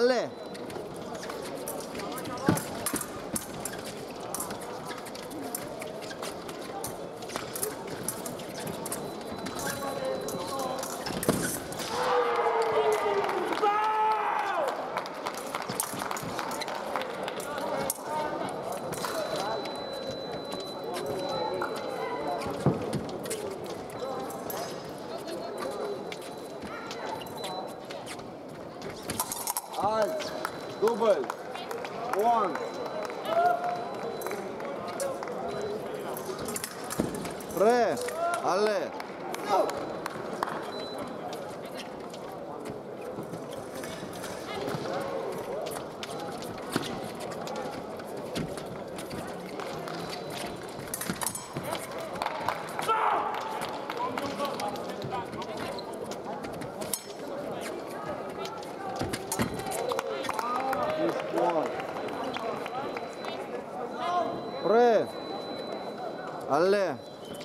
Alle! Double. One. Ρε, alle. Ρε, alle.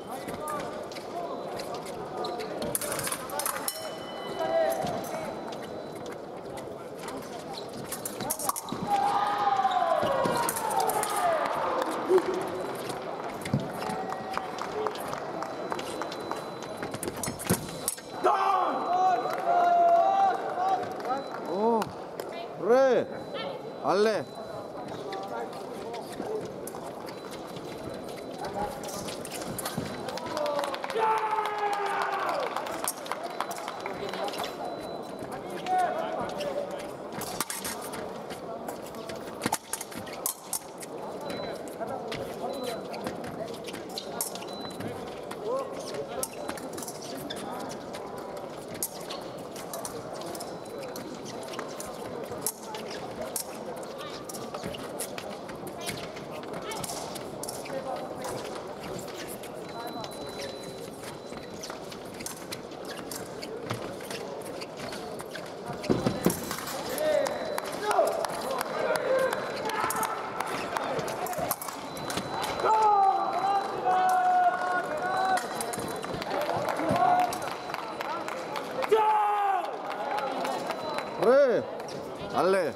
Oh, ρε, alle. Ρε, alle.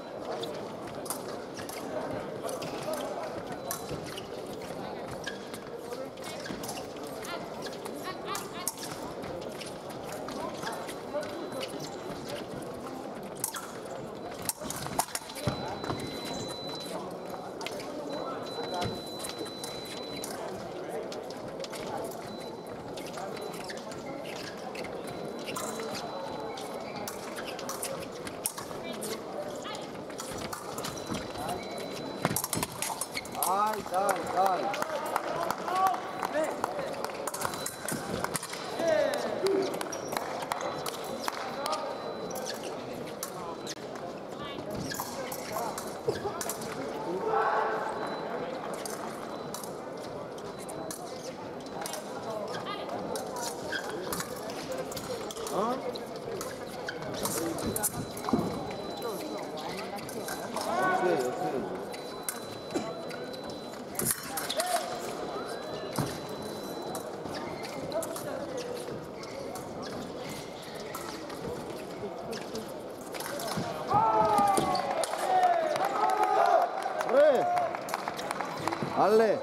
Dai. Ρε, alle.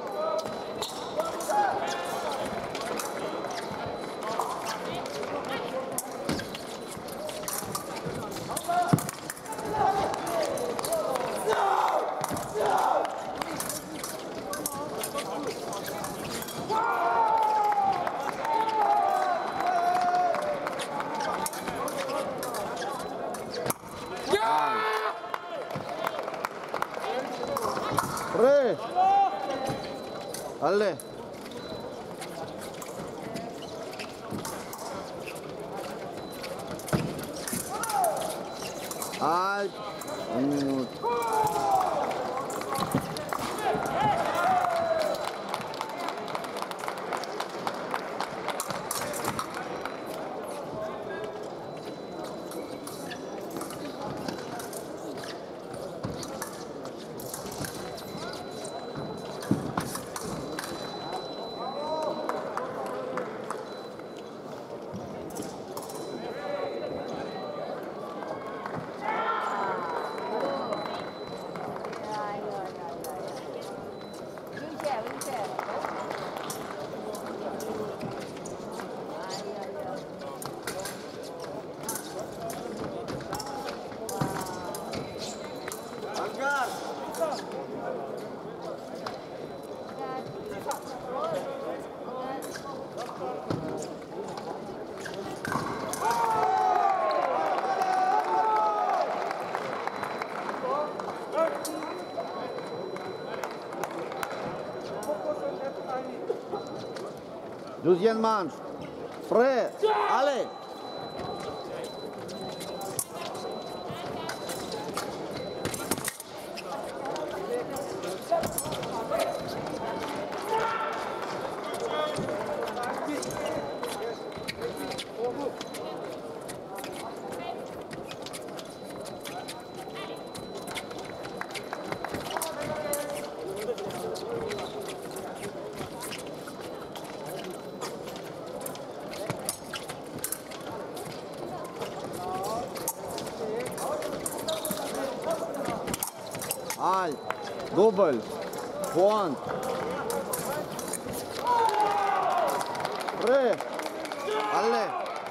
Ρε, alle. Alt, 1 Minute. Deuxième manche. Prêt. Allez. Hai, dubăl, point. Re, ale.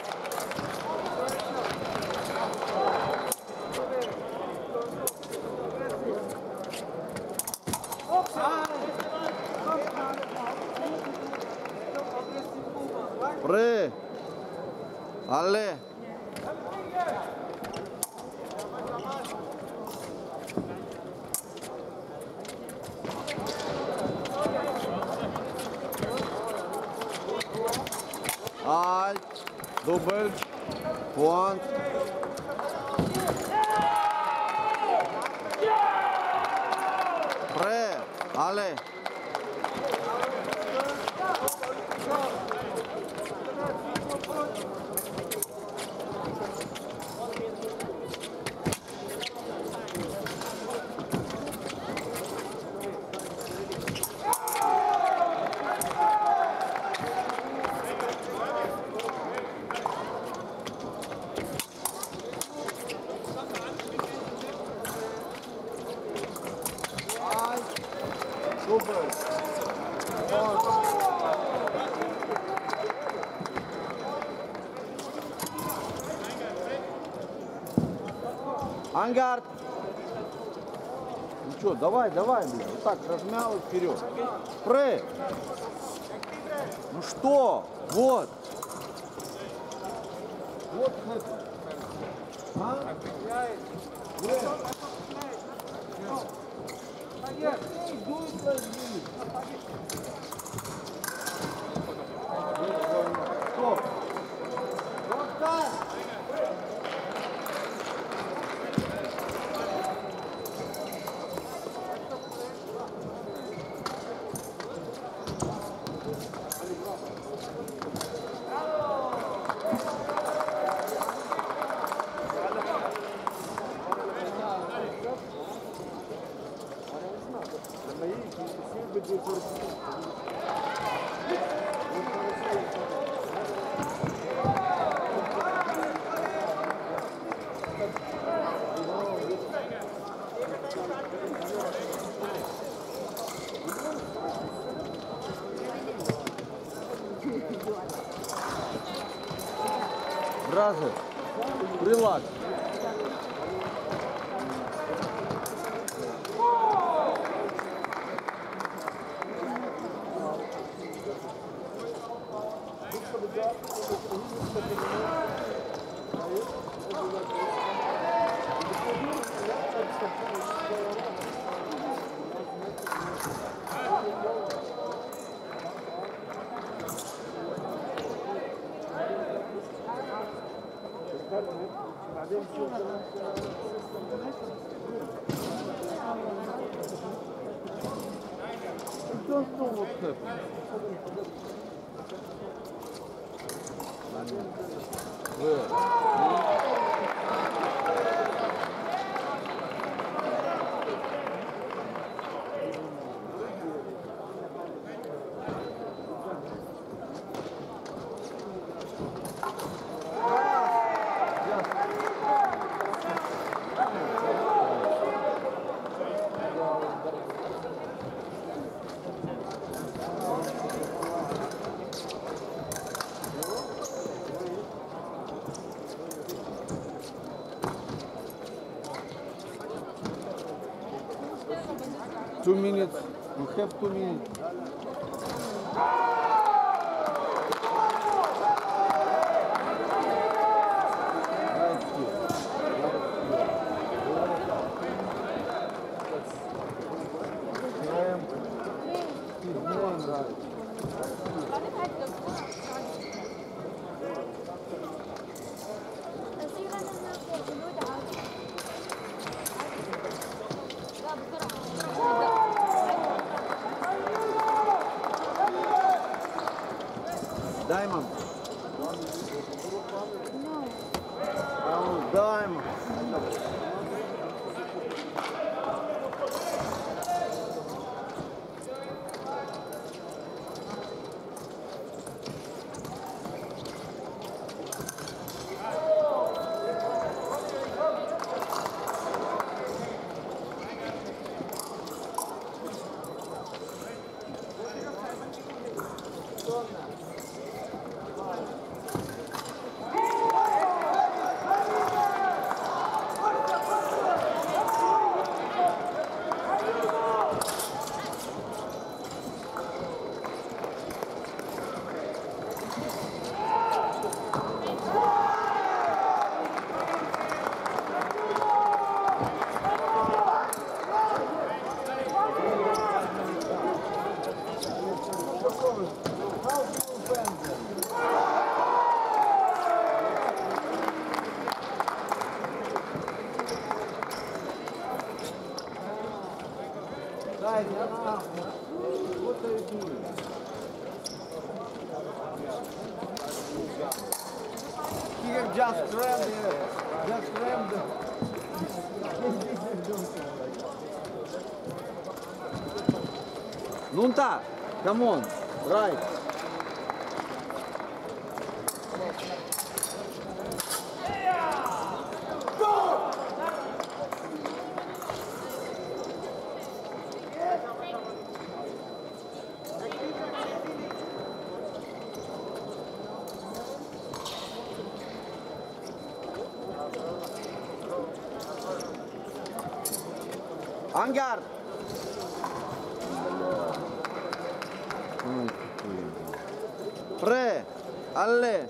Re, ale. Alt, dubăl, point. Pre, ale. Dubăl, point. Ангард. Ну что, давай, блин. Вот так размял и вперед. Прэ. Ну что? Вот. Вот это. А? Стоп. Вот так. Бразер, прилад. Two minutes. You have 2 minutes. Мне нравится. Дай, мам. Дай, мам. Дай, what are you doing? He have just rammed here. Just rammed. Nunta, come on, right. Ангар! Pre! Alle!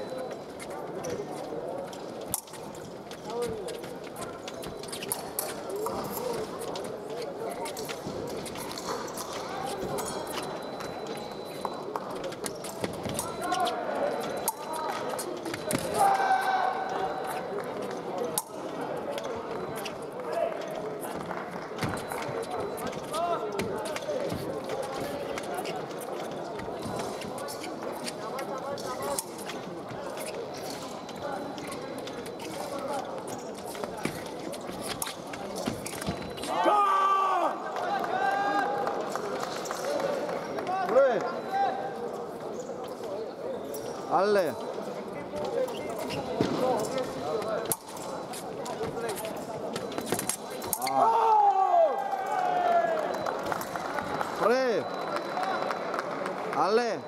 Alle. Pre. Alle.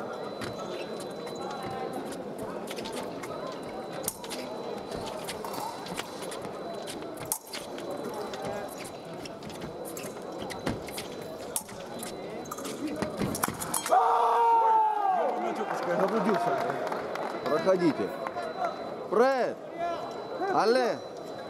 Проходите. Пред. Але.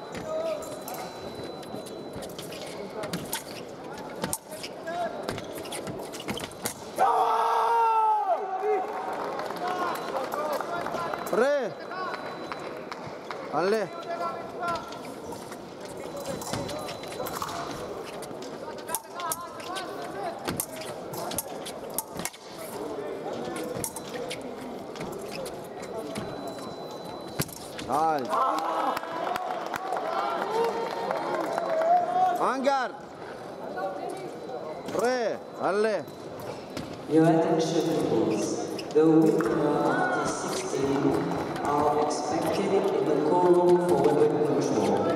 Пред. Але. Halt. Angar. Pre. Alle. Your attention please. The winner of the 16 are expected in the call for weapon control.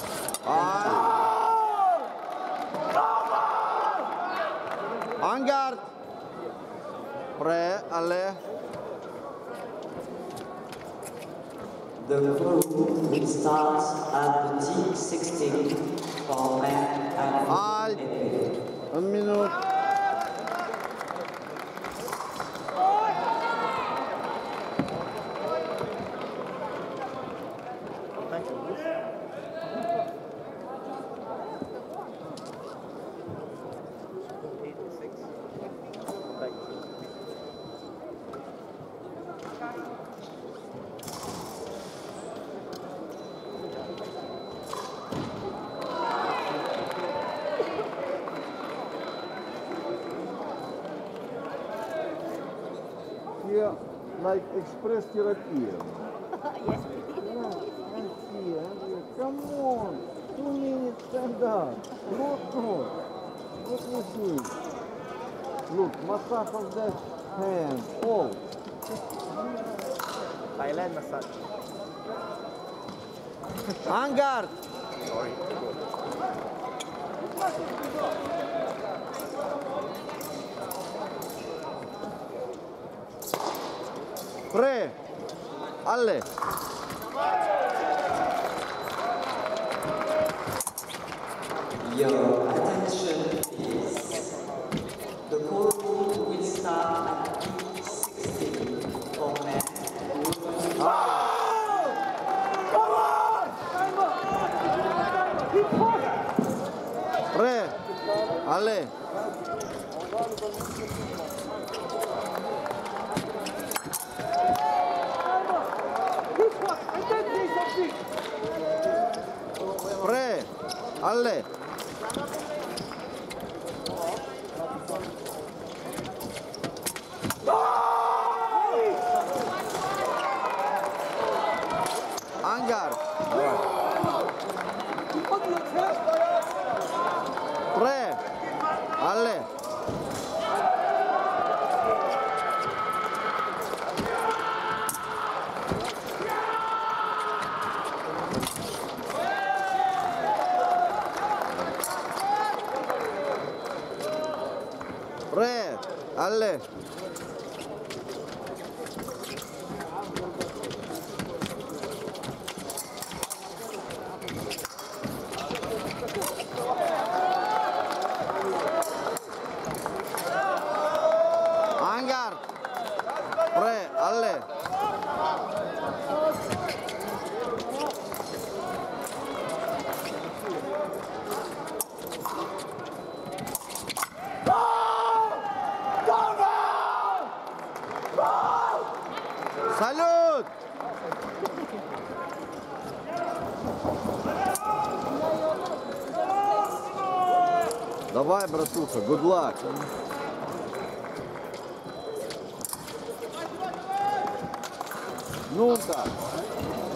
Angar. Pre. Alle. The vote will start at the T16 for men and Halt. women. 1 minute. тебе на экспресс-терапию. Come on, 2 minutes stand up. Look. What you see? Look, massage of the hand. Oh. Thailand massage. En garde. Sorry. Prêt. Allez. Your attention please. The pole vault will start at P16 for men, women, Prêt. Allez. Prêt. Allez. En garde. Prêt. Allez. Prêt. Allez. En garde. Prêt. Allez. Salut! Давай, братуха, good luck. Ну-ка.